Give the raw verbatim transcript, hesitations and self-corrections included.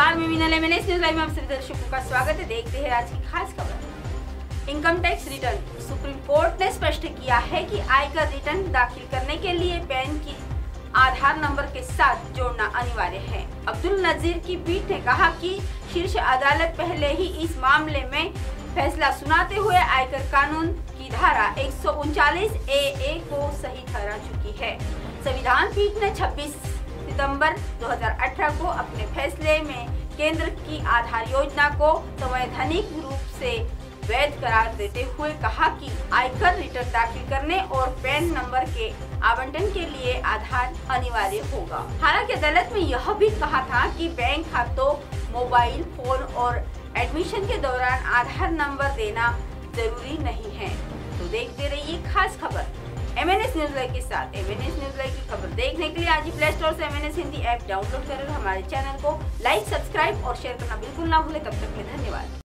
नमस्कार, मैं Meenal MNS news live में आप सभी दर्शकों का स्वागत है। देखते हैं आज की खास खबर। Income tax return. Supreme court ने स्पष्ट किया है कि आयकर रिटर्न दाखिल करने के लिए पैन की आधार नंबर के साथ जोड़ना अनिवार्य है। अब्दुल नजीर की पीठ ने कहा कि शीर्ष अदालत पहले ही इस मामले में फैसला सुनाते हुए आयकर कानून की धारा एक सौ उनचालीस ए ए को सही ठहरा चुकी है। संविधान पीठ ने छब्बीस सितंबर दो हज़ार अठारह को अपने फैसले में केंद्र की आधार योजना को संवैधानिक रूप से वैध करार देते हुए कहा कि आयकर रिटर्न दाखिल करने और पैन नंबर के आवंटन के लिए आधार अनिवार्य होगा। हालांकि अदालत में यह भी कहा था कि बैंक खातों, मोबाइल फोन और एडमिशन के दौरान आधार नंबर देना जरूरी नहीं है। तो देखते रहिए खास खबर एमएनएस न्यूज लाइव के साथ। एमएनएस न्यूज लाइव की खबर देखने के लिए आज ही प्ले स्टोर से एमएनएस हिंदी ऐप डाउनलोड करें। हमारे चैनल को लाइक, सब्सक्राइब और शेयर करना बिल्कुल ना भूलें। तब तक के लिए धन्यवाद।